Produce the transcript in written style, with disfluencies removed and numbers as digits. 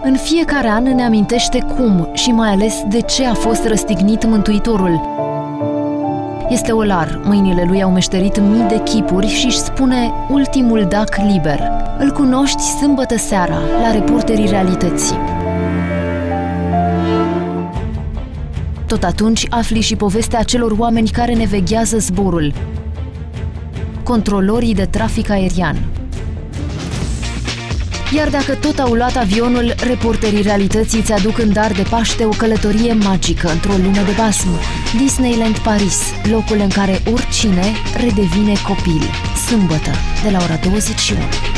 În fiecare an ne amintește cum și mai ales de ce a fost răstignit Mântuitorul. Este olar, mâinile lui au meșterit mii de chipuri și își spune ultimul dac liber. Îl cunoști sâmbătă seara, la Reporterii Realității. Tot atunci afli și povestea acelor oameni care ne veghează zborul. Controlorii de trafic aerian. Iar dacă tot au luat avionul, Reporterii Realității îți aduc în dar de Paște o călătorie magică într-o lume de basm. Disneyland Paris, locul în care oricine redevine copil. Sâmbătă, de la ora 21.